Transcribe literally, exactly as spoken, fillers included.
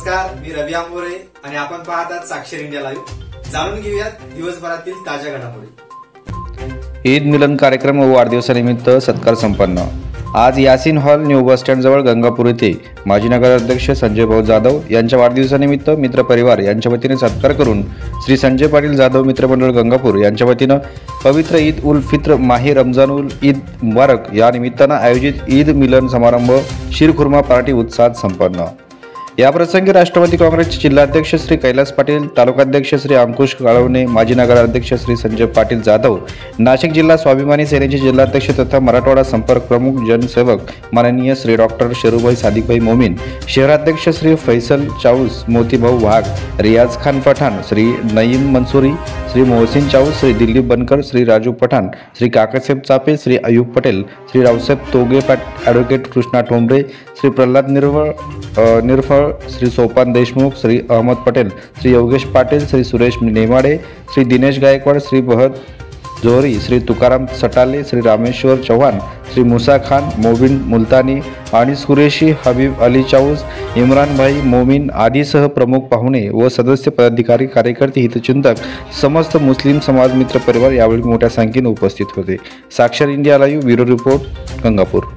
नमस्कार, मी रवी आंबोरे आणि आपण पाहतात साक्षर इंडिया लाईव्ह। जाणून घेऊयात दिवसभरातील ताज्या घडामोडी। ईद मिलन कार्यक्रम व वाढदिवसानिमित्त सत्कार संपन्न। आज Yasin hall new bus stand जवळ गंगापूर येथे माजी नगराध्यक्ष संजय भाऊ जाधव यांच्या वाढदिवसानिमित्त मित्र परिवार यांच्या वतीने सत्कार करून श्री संजय पाटील जाधव मित्रमंडळ गंगापूर यांच्या वतीने पवित्र ईद उल फित्र माही रमजान उल ईद मुबारक या निमित्ताने आयोजित ईद मिलन समारंभ शीरखुर्मा पार्टी उत्साहात संपन्न। या प्रसंगी राष्ट्रवादी काँग्रेसचे जिल्हाध्यक्ष श्री कैलास पाटील, तालुकाध्यक्ष श्री अंकुश काळवणे, माजी नगराध्यक्ष श्री संजय पाटील जाधव, नाशिक जिल्हा स्वाभिमानी सेनेचे जिल्हाध्यक्ष तथा मराठवाडा संपर्क प्रमुख जनसेवक माननीय श्री डॉक्टर शेरूभाई सादिकभाई मोमीन, शहराध्यक्ष श्री फैसल चाऊस, मोतीभाऊ वाघ, रियाज खान पठाण, श्री नईम मंसूरी, श्री मोहसिन चाऊस, श्री दिलीप बनकर, श्री राजू पठाण, श्री काकासाहेब चापे, श्री अयूब पटेल, श्री रावसाहेब तोगे, ॲडव्होकेट कृष्णा ठोंबरे, श्री प्रल्हाद निर्वळ निर्फळ, श्री सोपान देशमुख, श्री अहमद पटेल, श्री योगेश पाटील, श्री सुरेश नेमाडे, श्री दिनेश गायकवाड, श्री बहद जोहरी, श्री तुकाराम सटाले, श्री रामेश्वर चव्हाण, श्री मुसा खान, मोबिन मुलतानी, अनिस कुरेशी, हबीब अली चाऊस, इम्रान भाई मोमीन आदीसह प्रमुख पाहुणे व सदस्य, पदाधिकारी, कार्यकर्ते, हितचिंतक, समस्त मुस्लिम समाज मित्र परिवार यावेळी मोठ्या संख्येने उपस्थित होते। Sakshar India live bureau report, Gangapur.